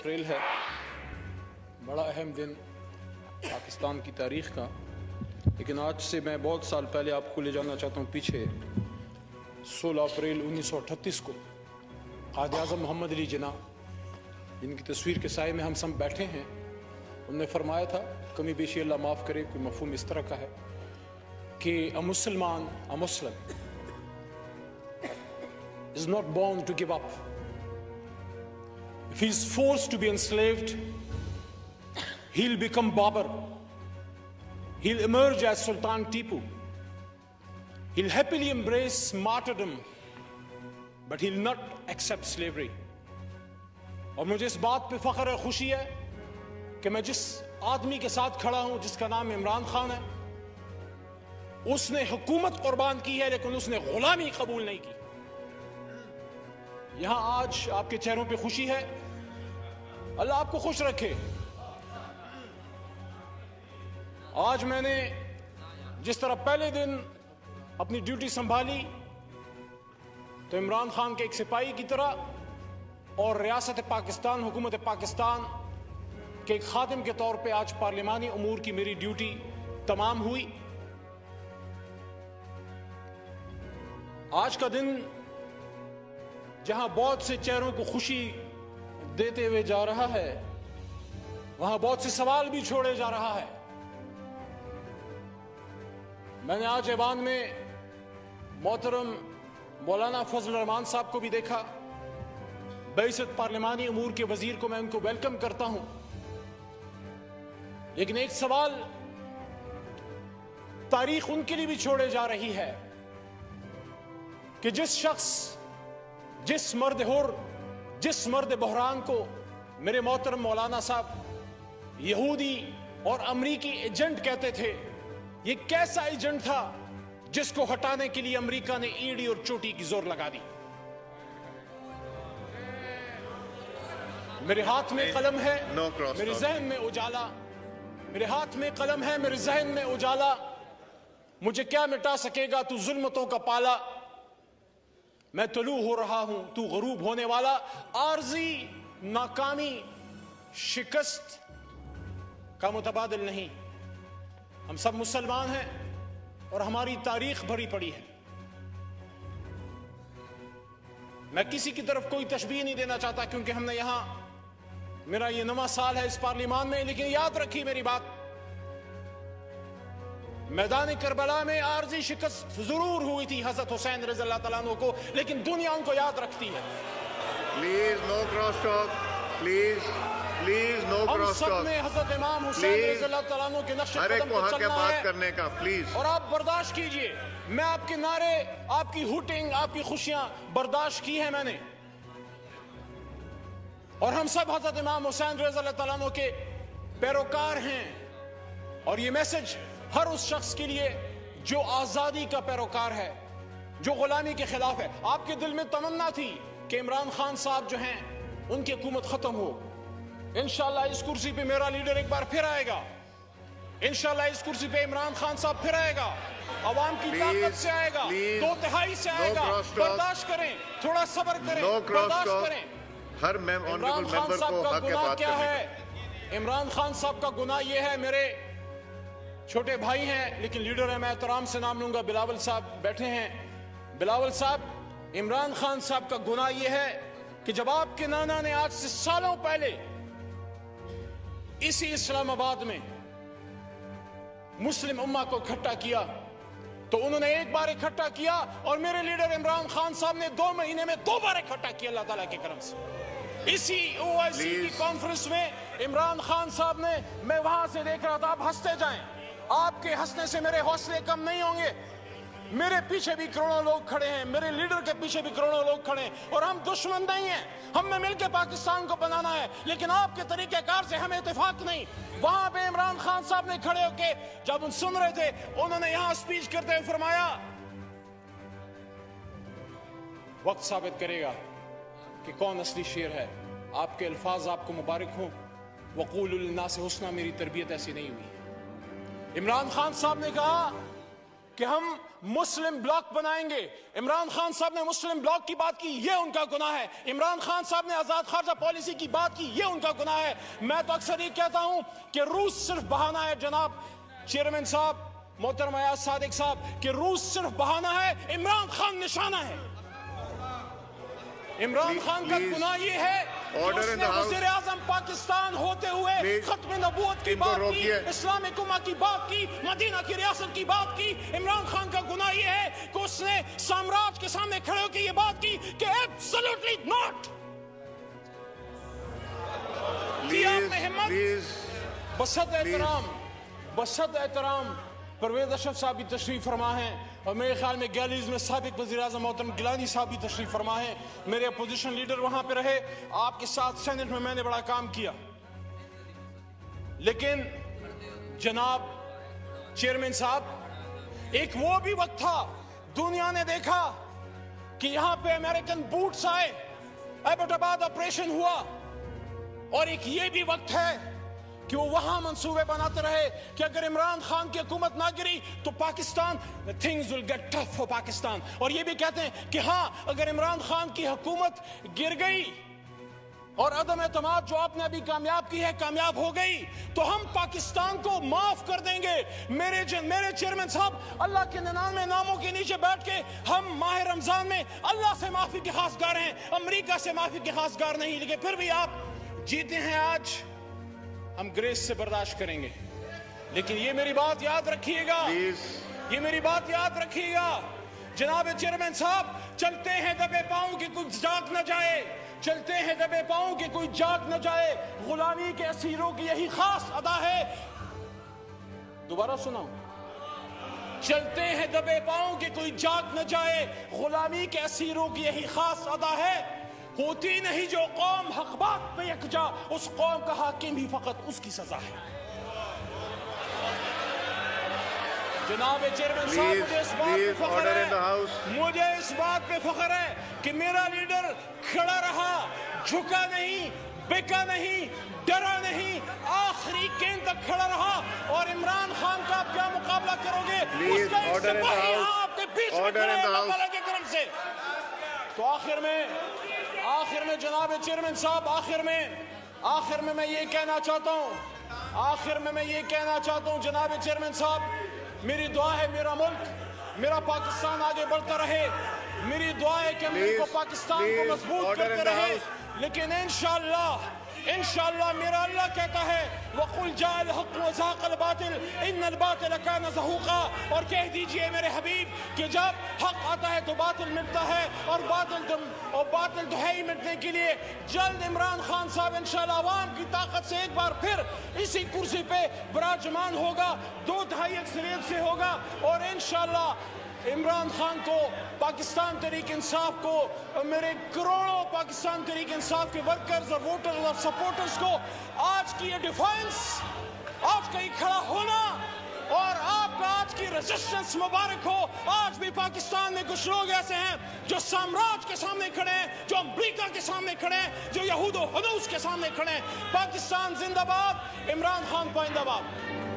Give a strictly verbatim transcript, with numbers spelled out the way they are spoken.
April ہے، بڑا اہم دن پاکستان کی تاریخ کا، لیکن آج سے میں بہت سال پہلے آپ کو لے جانا چاہتا ہوں پیچھے۔ سولہ اپریل انیس سو اٹھتیس کو قائد اعظم محمد علی جناح، جن کی تصویر کے سائے میں ہم سب بیٹھے ہیں، انہوں نے فرمایا تھا، کمی بیشی اللہ معاف کرے، کوئی مفہوم اس طرح کا ہے کہ a مسلمان a Muslim is not born to give up. If he is forced to be enslaved, he'll become Babur. He'll emerge as Sultan Tipu. He'll happily embrace martyrdom, but he'll not accept slavery. اور مجھے اس بات پہ فخر اور خوشی ہے کہ میں جس آدمی کے ساتھ کھڑا ہوں جس کا نام عمران خان ہے، اس نے حکومت قربان کی ہے لیکن اس نے غلامی قبول نہیں کی۔ یہاں آج آپ کے چہروں پہ خوشی ہے، اللہ آپ کو خوش رکھے۔ آج میں نے جس طرح پہلے دن اپنی ڈیوٹی سنبھالی تو عمران خان کے ایک سپاہی کی طرح اور ریاست پاکستان، حکومت پاکستان کے ایک خادم کے طور پہ آج پارلیمانی امور کی میری ڈیوٹی تمام ہوئی۔ آج کا دن جہاں بہت سے چہروں کو خوشی دیتے ہوئے جا رہا ہے، وہاں بہت سے سوال بھی چھوڑے جا رہا ہے۔ میں نے آج ایوان میں محترم مولانا فضل الرحمان صاحب کو بھی دیکھا، بعثت پارلیمانی امور کے وزیر کو میں ان کو ویلکم کرتا ہوں، لیکن ایک سوال تاریخ ان کے لیے بھی چھوڑے جا رہی ہے کہ جس شخص، جس مرد حر، جس مرد بحران کو میرے محترم مولانا صاحب یہودی اور امریکی ایجنٹ کہتے تھے، یہ کیسا ایجنٹ تھا جس کو ہٹانے کے لیے امریکہ نے ایڑی اور چوٹی کی زور لگا دی؟ میرے ہاتھ میں قلم ہے، میرے ذہن میں اجالا، میرے ہاتھ میں قلم ہے، میرے ذہن میں اجالا، مجھے کیا مٹا سکے گا تو ظلمتوں کا پالا، میں طلوع ہو رہا ہوں تو غروب ہونے والا، عارضی ناکامی شکست کا متبادل نہیں۔ ہم سب مسلمان ہیں اور ہماری تاریخ بھری پڑی ہے۔ میں کسی کی طرف کوئی تشبیہ نہیں دینا چاہتا کیونکہ ہم نے یہاں، میرا یہ نواں سال ہے اس پارلیمان میں، لیکن یاد رکھی میری بات، میدان کربلا میں عارضی شکست ضرور ہوئی تھی حضرت حسین رضی اللہ تعالیٰ عنہ کو، لیکن دنیا ان کو یاد رکھتی ہے۔ Please no cross talk, please please no ہم کراس سب ٹاک، نے حضرت امام حسین رضی اللہ تعالیٰ عنہ کے نقش ہر ایک قدم کو پر حق ہے چلنا بات ہے، کرنے کا، پلیز۔ اور آپ برداشت کیجئے، میں آپ کے نعرے، آپ کی ہوٹنگ، آپ کی خوشیاں برداشت کی ہیں میں نے، اور ہم سب حضرت امام حسین رضی اللہ تعالیٰ عنہ کے پیروکار ہیں، اور یہ میسج ہر اس شخص کے لیے جو آزادی کا پیروکار ہے، جو غلامی کے خلاف ہے۔ آپ کے دل میں تمنا تھی کہ عمران خان صاحب جو ہیں ان کی حکومت ختم ہو، انشاءاللہ اس کرسی پہ میرا لیڈر ایک بار پھر آئے گا، انشاءاللہ اس کرسی پہ عمران خان صاحب پھر آئے گا، عوام کی طاقت سے آئے گا، دو تہائی سے آئے گا، برداشت کریں، تھوڑا صبر کریں، برداشت کریں۔ ہر عمران خان صاحب کا گناہ کیا ہے؟ عمران خان صاحب کا گناہ یہ ہے، میرے چھوٹے بھائی ہیں لیکن لیڈر ہیں، میں احترام سے نام لوں گا، بلاول صاحب بیٹھے ہیں۔ بلاول صاحب، عمران خان صاحب کا گناہ یہ ہے کہ جب آپ کے نانا نے آج سے سالوں پہلے اسی اسلام آباد میں مسلم امہ کو اکٹھا کیا تو انہوں نے ایک بار اکٹھا کیا، اور میرے لیڈر عمران خان صاحب نے دو مہینے میں دو بار اکٹھا کیا اللہ تعالیٰ کے کرم سے۔ اسی او آئی سی کی کانفرنس میں عمران خان صاحب نے، میں وہاں سے دیکھ رہا تھا، آپ ہنستے جائیں، آپ کے ہنسنے سے میرے حوصلے کم نہیں ہوں گے۔ میرے پیچھے بھی کروڑوں لوگ کھڑے ہیں، میرے لیڈر کے پیچھے بھی کروڑوں لوگ کھڑے ہیں، اور ہم دشمن نہیں ہیں، ہم نے مل کے پاکستان کو بنانا ہے، لیکن آپ کے طریقہ کار سے ہمیں اتفاق نہیں۔ وہاں پہ عمران خان صاحب نے کھڑے ہو کے جب ان سن رہے تھے، انہوں نے یہاں سپیچ کرتے ہوئے فرمایا، وقت ثابت کرے گا کہ کون اصلی شیر ہے۔ آپ کے الفاظ آپ کو مبارک ہوں، وقول للناس حسنا، میری تربیت ایسی نہیں ہوئی۔ عمران خان صاحب نے کہا کہ ہم مسلم بلاک بنائیں گے. عمران خان صاحب نے مسلم بلاک کی بات کی, یہ ان کا گناہ ہے. عمران خان صاحب نے آزاد خارجہ پالیسی کی بات کی, یہ ان کا گناہ ہے. میں تو اکثر یہ کہتا ہوں کہ روس صرف بہانہ ہے. جناب چیئرمین صاحب, محترم ایاز صادق صاحب, کہ روس صرف بہانہ ہے, عمران خان نشانہ ہے. عمران خان کا گناہ یہ ہے کہ اس نے وزیر اعظم پاکستان ہوتے ہوئے ختم نبوت کی بات کی, اسلام امہ کی بات کی, مدینہ کی ریاست کی بات کی. عمران خان کا گناہ یہ ہے کہ اس نے سامراج کے سامنے کھڑے ہو کے یہ بات کی کہ ایبسلیوٹلی ناٹ. بسط احترام بسط احترام پرویز اشرف صاحب بھی تشریف فرما ہیں, اور میرے خیال میں گیلریز میں سابق وزیر اعظم محترم گیلانی صاحب بھی تشریف فرما ہیں. میرے اپوزیشن لیڈر وہاں پہ رہے, آپ کے ساتھ سینٹ میں میں نے بڑا کام کیا. لیکن جناب چیئرمین صاحب, ایک وہ بھی وقت تھا دنیا نے دیکھا کہ یہاں پہ امریکن بوٹس آئے, ایبٹ آباد آپریشن ہوا, اور ایک یہ بھی وقت ہے کہ وہ وہاں منصوبے بناتے رہے کہ اگر عمران خان کی حکومت نہ گری تو Pakistan things will get tough for Pakistan. اور یہ بھی کہتے ہیں کہ ہاں اگر عمران خان کی حکومت گر گئی اور عدم اعتماد جو آپ نے ابھی کامیاب کی ہے کامیاب ہو گئی تو ہم پاکستان کو معاف کر دیں گے. میرے میرے چیئرمین صاحب, اللہ کے ننانوے ناموں کے نیچے بیٹھ کے ہم ماہ رمضان میں اللہ سے معافی کے خواستگار ہیں, امریکہ سے معافی کے خواستگار نہیں. لیکن پھر بھی آپ جیتے ہیں آج, ہم گریس سے برداشت کریں گے. لیکن یہ میری بات یاد رکھیے گا, یہ میری بات یاد رکھیے گا جناب چیئرمین صاحب, چلتے ہیں دبے پاؤں کہ کوئی جاگ نہ جائے, چلتے ہیں دبے پاؤں کہ کوئی جاگ نہ جائے. غلامی کے اسیروں کی یہی خاص ادا ہے. دوبارہ سناؤں, چلتے ہیں دبے پاؤں کہ کوئی جاگ نہ جائے, غلامی کے اسیروں کی یہی خاص ادا ہے. ہوتی نہیں جو قوم حق بات پہ یکجا, اس قوم کا حاکم بھی فقط اس کی سزا ہے. جناب چیئرمین صاحب, مجھے اس بات پہ فخر ہے, مجھے اس بات پہ فخر ہے کہ میرا لیڈر کھڑا رہا, جھکا نہیں, بکا نہیں, ڈرا نہیں, آخری گیند تک کھڑا رہا. اور عمران خان کا آپ کیا مقابلہ کرو گے, اس کا ایک سپاہی آپ کے بیچ میں کھڑا ہے اللہ تعالیٰ کے کرم سے. تو آخر میں آخر میں جناب چیئرمین صاحب, آخر میں آخر میں میں یہ کہنا چاہتا ہوں آخر میں میں یہ کہنا چاہتا ہوں جناب چیئرمین صاحب, میری دعا ہے میرا ملک, میرا پاکستان آگے بڑھتا رہے. میری دعا ہے کہ ملک کو پاکستان کو مضبوط کرتے رہے. لیکن انشاءاللہ انشاءاللہ میرا اللہ کہتا ہے وَقُلْ جَاءَ الْحَقُّ وَزَهَقَ الْبَاطِلُ إِنَّ الْبَاطِلَ كَانَ زَهُوقًا. اور کہہ دیجئے میرے حبیب کہ جب حق آتا ہے تو باطل مٹتا ہے, اور باطل دم اور باطل تو ہے ہی مٹنے کے لیے. جلد عمران خان صاحب انشاءاللہ عوام کی طاقت سے ایک بار پھر اسی کرسی پہ براجمان ہوگا, دو دہائی اکثریت سے ہوگا, اور انشاءاللہ عمران خان کو, پاکستان تحریک انصاف کو, میرے کروڑوں پاکستان تحریک انصاف کے ورکرز اور ووٹرز اور سپورٹرز کو آج کی یہ ڈیفائنس, آج کا یہ کھڑا ہونا اور آپ کا آج کی ریزسٹنس مبارک ہو. آج بھی پاکستان میں کچھ لوگ ایسے ہیں جو سامراج کے سامنے کھڑے ہیں, جو امریکہ کے سامنے کھڑے ہیں, جو یہود و حنوس کے سامنے کھڑے ہیں. پاکستان زندہ باد, عمران خان پائندہ باد.